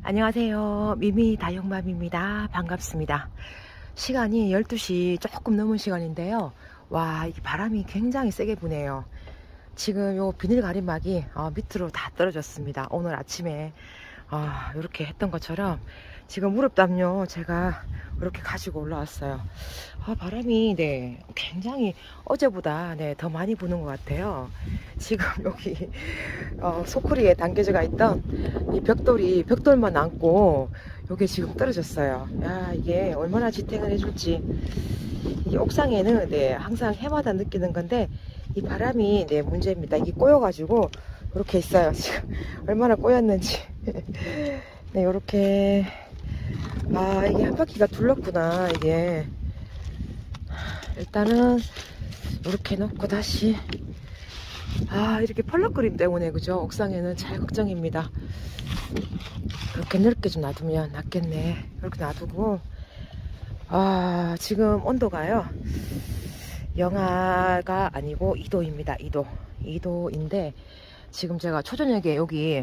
안녕하세요. 미미 다육맘입니다. 반갑습니다. 시간이 12시 조금 넘은 시간인데요. 와, 이 바람이 굉장히 세게 부네요. 지금 요 비닐 가림막이 밑으로 다 떨어졌습니다. 오늘 아침에 이렇게 했던 것처럼 지금 무릎 담요 제가 이렇게 가지고 올라왔어요. 바람이 굉장히 어제보다 더 많이 부는 것 같아요. 지금 여기 소쿠리에 담겨져 있던 이 벽돌만 남고 여기 지금 떨어졌어요. 야, 이게 얼마나 지탱을 해줄지. 이 옥상에는 항상 해마다 느끼는 건데 이 바람이 문제입니다. 이게 꼬여가지고 이렇게 있어요. 지금 얼마나 꼬였는지. 네, 요렇게 이게 한 바퀴가 둘렀구나. 이게 일단은 이렇게 놓고 다시 이렇게 펄럭거림 때문에 그죠? 옥상에는 잘 걱정입니다. 이렇게 넓게 좀 놔두면 낫겠네. 이렇게 놔두고 지금 온도가요 영하가 아니고 2도입니다. 2도인데 지금 제가 초저녁에 여기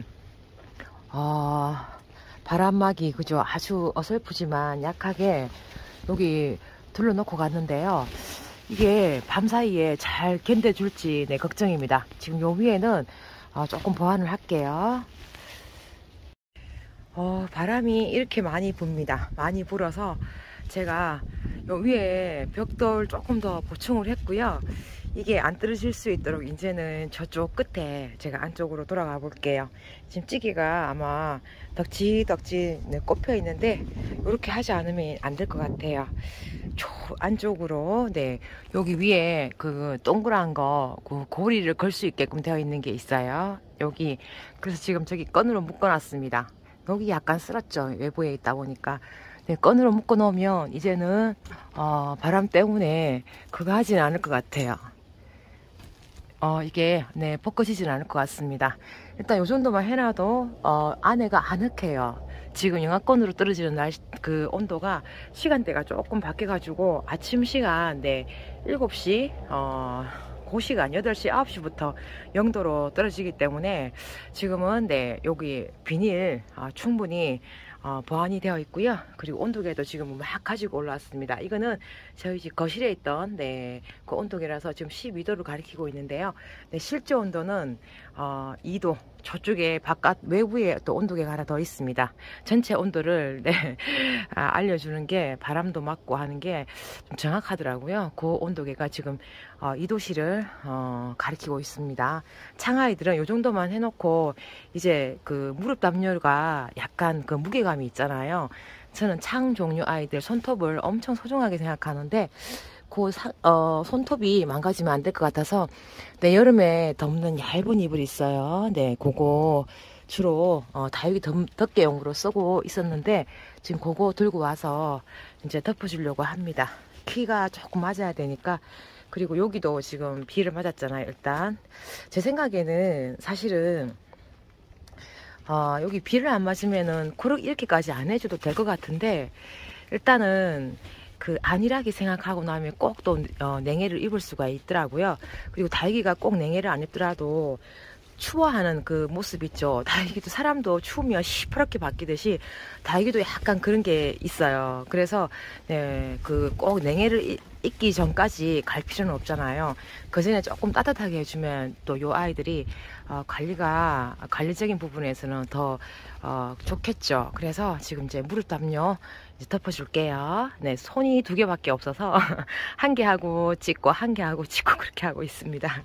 바람막이 그죠? 아주 어설프지만 약하게 여기 둘러놓고 갔는데요. 이게 밤사이에 잘 견뎌줄지 걱정입니다. 지금 요 위에는 조금 보완을 할게요. 바람이 이렇게 많이 붑니다. 많이 불어서 제가 요 위에 벽돌 조금 더 보충을 했고요. 이게 안 떨어질 수 있도록 이제는 저쪽 끝에 제가 안쪽으로 돌아가 볼게요. 지금 찌개가 아마 덕지덕지 꼽혀 있는데 이렇게 하지 않으면 안 될 것 같아요. 안쪽으로 여기 위에 그 동그란 거 그 고리를 걸 수 있게끔 되어 있는 게 있어요. 여기 그래서 지금 저기 끈으로 묶어 놨습니다. 여기 약간 쓸었죠. 외부에 있다 보니까. 끈으로 묶어 놓으면 이제는 바람 때문에 그거 하진 않을 것 같아요. 이게 벗겨지진 않을 것 같습니다. 일단 요 정도만 해놔도 안에가 아늑해요. 지금 영하권으로 떨어지는 그 온도가 시간대가 조금 바뀌어가지고 아침 시간 7시 그 시간 8시 9시부터 0도로 떨어지기 때문에 지금은 여기 비닐 충분히 보완이 되어 있고요. 그리고 온도계도 지금 막 가지고 올라왔습니다. 이거는 저희 집 거실에 있던 그 온도계라서 지금 12도를 가리키고 있는데요. 실제 온도는 2도. 저쪽에 바깥 외부에 또 온도계가 하나 더 있습니다. 전체 온도를 알려주는 게 바람도 맞고 하는 게 좀 정확하더라고요. 그 온도계가 지금 2도씨를 가리키고 있습니다. 창아이들은 이 정도만 해놓고 이제 그 무릎 담요가 약간 그 무게감이 있잖아요. 저는 창 종류 아이들 손톱을 엄청 소중하게 생각하는데 그 손톱이 망가지면 안 될 것 같아서 여름에 덮는 얇은 이불이 있어요. 그거 주로 다육이 덮개용으로 쓰고 있었는데 지금 그거 들고 와서 이제 덮어주려고 합니다. 키가 조금 맞아야 되니까. 그리고 여기도 지금 비를 맞았잖아요. 일단 제 생각에는 사실은 여기 비를 안 맞으면은 이렇게까지 안 해줘도 될 것 같은데 일단은 그 안일하게 생각하고 나면 꼭 또 냉해를 입을 수가 있더라고요. 그리고 다육이가 꼭 냉해를 안 입더라도 추워하는 그 모습 있죠. 다육이도 사람도 추우면 시퍼렇게 바뀌듯이 다육이도 약간 그런 게 있어요. 그래서 그 꼭 냉해를 입기 전까지 갈 필요는 없잖아요. 그 전에 조금 따뜻하게 해주면 또 요 아이들이 관리적인 부분에서는 더 좋겠죠. 그래서 지금 이제 무릎 담요 이제 덮어줄게요. 손이 2개밖에 없어서 한 개 하고 찍고 한 개 하고 찍고 그렇게 하고 있습니다.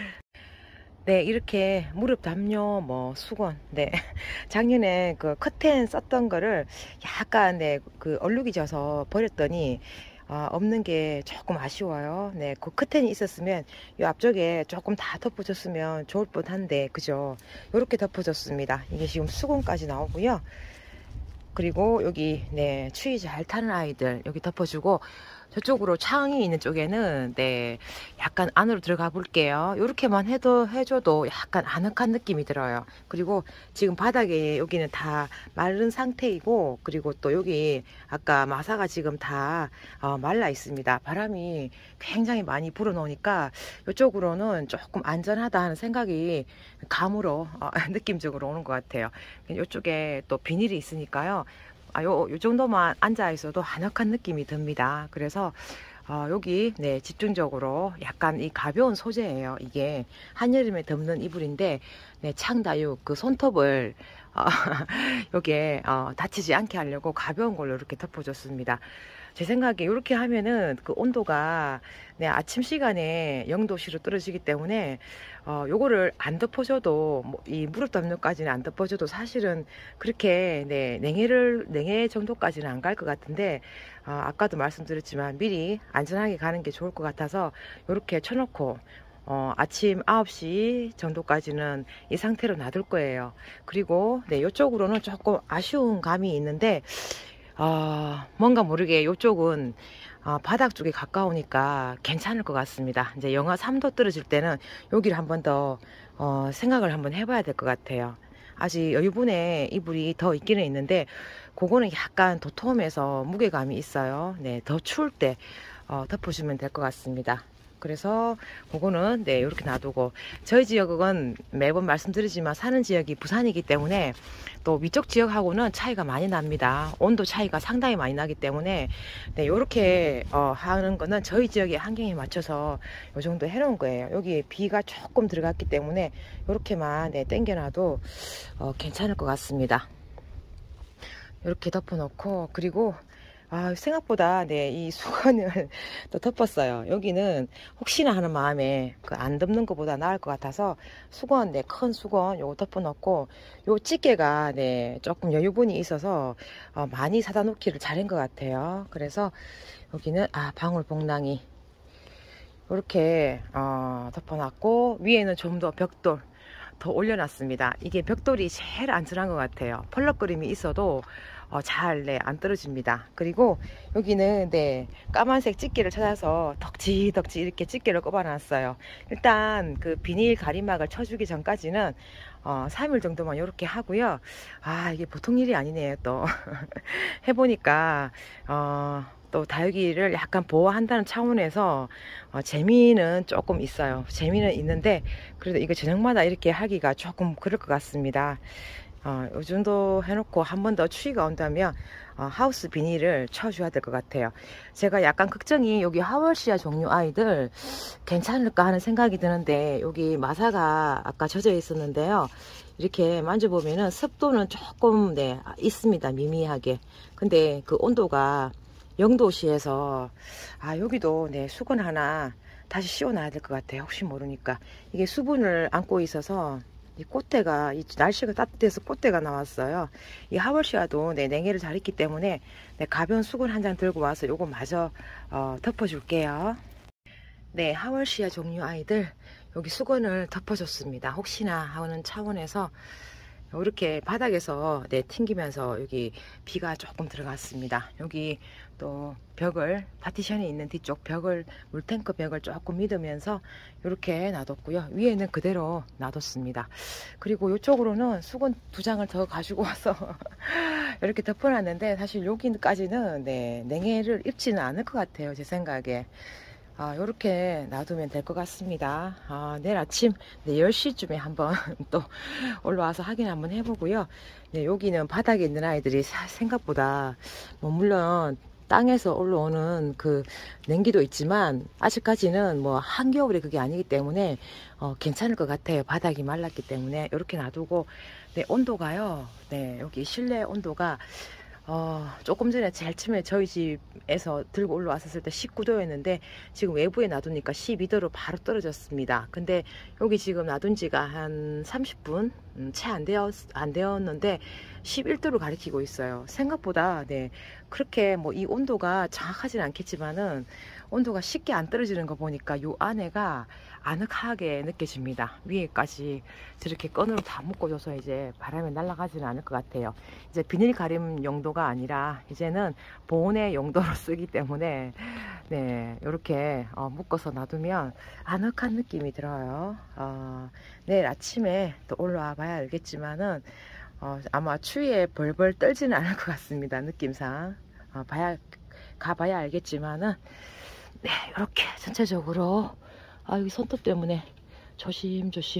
이렇게 무릎 담요 수건 작년에 그 커튼 썼던 거를 약간 그 얼룩이 져서 버렸더니 없는 게 조금 아쉬워요. 그 커튼이 있었으면 이 앞쪽에 조금 다 덮어줬으면 좋을 뻔한데 그죠? 이렇게 덮어줬습니다. 이게 지금 수건까지 나오고요. 그리고 여기 추위 잘 타는 아이들 여기 덮어주고 저쪽으로 창이 있는 쪽에는 네 약간 안으로 들어가 볼게요. 이렇게만 해줘도 약간 아늑한 느낌이 들어요. 그리고 지금 바닥에 여기는 다 마른 상태이고, 그리고 또 여기 아까 마사가 지금 다 말라 있습니다. 바람이 굉장히 많이 불어 놓으니까 이쪽으로는 조금 안전하다 하는 생각이 감으로 느낌적으로 오는 것 같아요. 이쪽에 또 비닐이 있으니까요. 요 정도만 앉아 있어도 한적한 느낌이 듭니다. 그래서 여기 네 집중적으로 약간 이 가벼운 소재예요. 이게 한여름에 덮는 이불인데 네, 창다육 그 손톱을 여기에 다치지 않게 하려고 가벼운 걸로 이렇게 덮어줬습니다. 제 생각에 이렇게 하면은 그 온도가 네, 아침 시간에 0도씨로 떨어지기 때문에 요거를 안 덮어줘도 이 무릎 담요까지는 안 덮어줘도 사실은 그렇게 네, 냉해 정도까지는 안 갈 것 같은데 아까도 말씀드렸지만 미리 안전하게 가는 게 좋을 것 같아서 이렇게 쳐놓고 아침 9시 정도까지는 이 상태로 놔둘 거예요. 그리고 네, 이쪽으로는 조금 아쉬운 감이 있는데 뭔가 모르게 이쪽은 바닥 쪽에 가까우니까 괜찮을 것 같습니다. 이제 영하 3도 떨어질 때는 여기를 한번 더 생각을 한번 해봐야 될 것 같아요. 아직 여유분에 이불이 더 있기는 있는데 그거는 약간 도톰해서 무게감이 있어요. 네, 더 추울 때 덮어주면 될 것 같습니다. 그래서 그거는 네 이렇게 놔두고, 저희 지역은 매번 말씀드리지만 사는 지역이 부산이기 때문에 또 위쪽 지역하고는 차이가 많이 납니다. 온도 차이가 상당히 많이 나기 때문에 네 이렇게 하는 거는 저희 지역의 환경에 맞춰서 이 정도 해놓은 거예요. 여기 비가 조금 들어갔기 때문에 이렇게만 네, 당겨놔도 괜찮을 것 같습니다. 이렇게 덮어놓고, 그리고 생각보다 네, 이 수건을 또 덮었어요. 여기는 혹시나 하는 마음에 안 덮는 것보다 나을 것 같아서 수건, 네, 큰 수건 요거 덮어놓고, 요 집게가 네, 조금 여유분이 있어서 많이 사다 놓기를 잘한 것 같아요. 그래서 여기는 방울복랑이 이렇게 덮어놨고, 위에는 좀 더 벽돌 더 올려놨습니다. 이게 벽돌이 제일 안전한 것 같아요. 펄럭거림이 있어도 잘 네, 안 떨어집니다. 그리고 여기는 네, 까만색 집게를 찾아서 덕지덕지 이렇게 집게를 꼽아놨어요. 일단 그 비닐 가림막을 쳐주기 전까지는 3일 정도만 이렇게 하고요. 이게 보통 일이 아니네요. 또 해보니까 또 다육이를 약간 보호한다는 차원에서 재미는 조금 있어요. 재미는 있는데 그래도 이거 저녁마다 이렇게 하기가 조금 그럴 것 같습니다. 이 정도 해놓고 한 번 더 추위가 온다면 하우스 비닐을 쳐줘야 될 것 같아요. 제가 약간 걱정이 여기 하월시아 종류 아이들 괜찮을까 하는 생각이 드는데, 여기 마사가 아까 젖어 있었는데요. 이렇게 만져보면은 습도는 조금 네, 있습니다. 미미하게. 근데 그 온도가 0도씨에서 여기도 네, 수건 하나 다시 씌워놔야 될 것 같아요. 혹시 모르니까. 이게 수분을 안고 있어서 이 꽃대가, 이 날씨가 따뜻해서 꽃대가 나왔어요. 이 하월시아도 네, 냉해를 잘 있기 때문에 네, 가벼운 수건 한 장 들고 와서 요거 마저 덮어줄게요. 네, 하월시아 종류 아이들 여기 수건을 덮어줬습니다. 혹시나 하는 차원에서 이렇게 바닥에서 네, 튕기면서 여기 비가 조금 들어갔습니다. 여기 또 벽을, 파티션이 있는 뒤쪽 벽을, 물탱크 벽을 조금 믿으면서 이렇게 놔뒀고요. 위에는 그대로 놔뒀습니다. 그리고 이쪽으로는 수건 2장을 더 가지고 와서 이렇게 덮어놨는데, 사실 여기까지는 네, 냉해를 입지는 않을 것 같아요. 제 생각에. 요렇게 놔두면 될 것 같습니다. 내일 아침 네, 10시쯤에 한번 또 올라와서 확인 한번 해보고요. 네, 여기는 바닥에 있는 아이들이 생각보다 물론 땅에서 올라오는 그 냉기도 있지만 아직까지는 한겨울이 그게 아니기 때문에 괜찮을 것 같아요. 바닥이 말랐기 때문에 이렇게 놔두고, 네, 온도가요. 네, 여기 실내 온도가 조금 전에 제일 처음에 저희 집에서 들고 올라왔었을 때 19도였는데 지금 외부에 놔두니까 12도로 바로 떨어졌습니다. 근데 여기 지금 놔둔 지가 한 30분 채 안 되었는데 11도를 가리키고 있어요. 생각보다 네 그렇게 뭐 이 온도가 정확하진 않겠지만은 온도가 쉽게 안 떨어지는 거 보니까 요 안에가 아늑하게 느껴집니다. 위에까지 저렇게 끈으로 다 묶어줘서 이제 바람에 날아가지는 않을 것 같아요. 이제 비닐 가림 용도가 아니라 이제는 보온의 용도로 쓰기 때문에 네 이렇게 묶어서 놔두면 아늑한 느낌이 들어요. 내일 아침에 또 올라와 봐야 알겠지만은 아마 추위에 벌벌 떨지는 않을 것 같습니다. 느낌상 가봐야 알겠지만은 네 이렇게 전체적으로 여기 손톱 때문에 조심조심.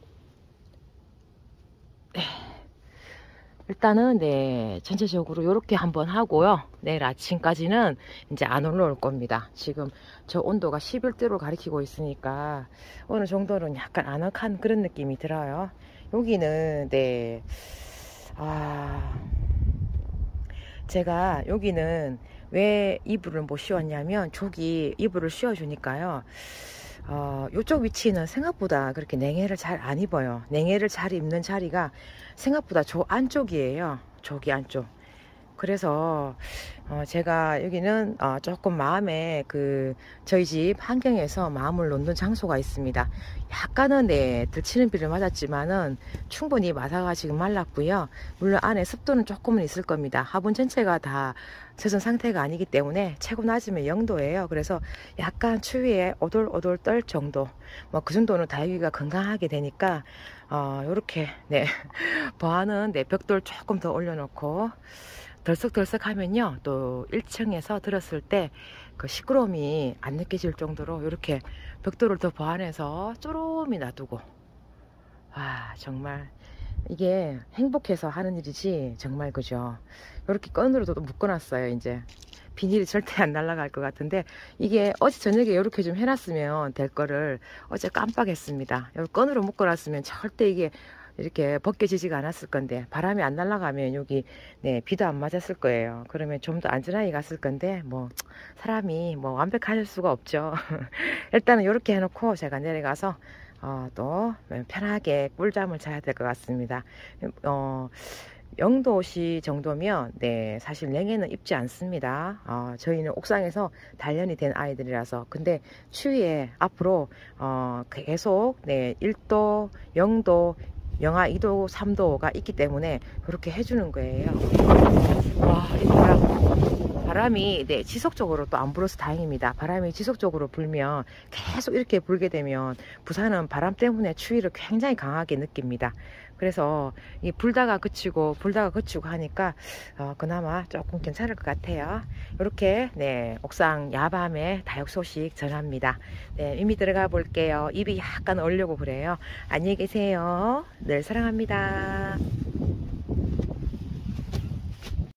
네. 일단은 네 전체적으로 이렇게 한번 하고요. 내일 아침까지는 이제 안 올라올 겁니다. 지금 저 온도가 11도로 가리키고 있으니까 어느 정도는 약간 아늑한 그런 느낌이 들어요. 여기는 네 제가 여기는 왜 이불을 못 씌웠냐면 저기 이불을 씌워주니까요. 요쪽 위치는 생각보다 그렇게 냉해를 잘 안 입어요. 냉해를 잘 입는 자리가 생각보다 저 안쪽이에요. 저기 안쪽. 그래서 제가 여기는 조금 마음에 저희 집 환경에서 마음을 놓는 장소가 있습니다. 약간은 네 들치는 비를 맞았지만은 충분히 마사가 지금 말랐고요. 물론 안에 습도는 조금은 있을 겁니다. 화분 전체가 다 젖은 상태가 아니기 때문에 최고 낮으면 0도예요. 그래서 약간 추위에 오돌오돌 떨 정도, 뭐 그 정도는 다육이가 건강하게 되니까 요렇게 네 보아는 네 벽돌 조금 더 올려놓고 덜썩덜썩 하면요 또 1층에서 들었을 때 그 시끄러움이 안 느껴질 정도로 이렇게 벽돌을 더 보완해서 쪼롬이 놔두고, 와 정말 이게 행복해서 하는 일이지 정말 그죠. 이렇게 끈으로도 묶어놨어요. 이제 비닐이 절대 안 날아갈 것 같은데 이게 어제 저녁에 이렇게 좀 해놨으면 될 거를 어제 깜빡했습니다. 끈으로 묶어놨으면 절대 이게 이렇게 벗겨지지가 않았을 건데 바람이 안 날아가면 여기 네 비도 안 맞았을 거예요. 그러면 좀 더 안전하게 갔을 건데 뭐 사람이 뭐 완벽할 수가 없죠. 일단은 이렇게 해놓고 제가 내려가서 또 편하게 꿀잠을 자야 될 것 같습니다. 0도씨 정도면 네 사실 냉해는 입지 않습니다. 저희는 옥상에서 단련이 된 아이들이라서. 근데 추위에 앞으로 계속 네 1도 0도 영하 2도 3도가 있기 때문에 그렇게 해주는 거예요. 와 이 바람이 네 지속적으로 또 안 불어서 다행입니다. 바람이 지속적으로 불면 계속 이렇게 불게 되면 부산은 바람 때문에 추위를 굉장히 강하게 느낍니다. 그래서 이 불다가 그치고 하니까 그나마 조금 괜찮을 것 같아요. 이렇게 네 옥상 야밤에 다육 소식 전합니다. 네 이미 들어가 볼게요. 입이 약간 얼려고 그래요. 안녕히 계세요. 늘 사랑합니다.